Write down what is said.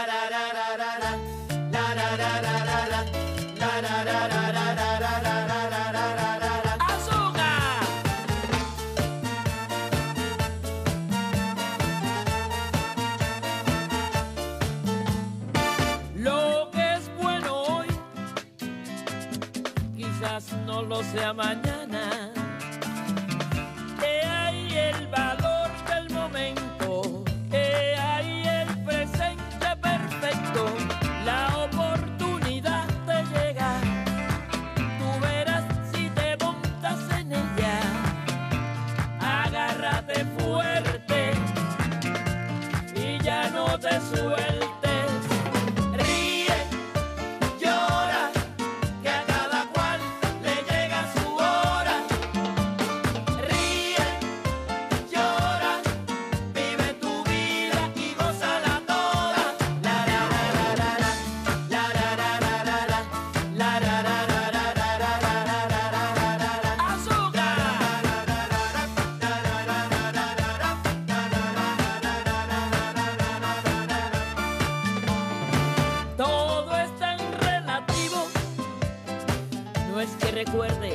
Lo que es bueno hoy quizás no lo sea mañana. He ahí el valor del momento, he ahí el presente perfecto. La oportunidad te llega, tú verás si te montas en ella. Agárrate fuerte y ya no te sueltes. Todo es tan relativo, no es que recuerde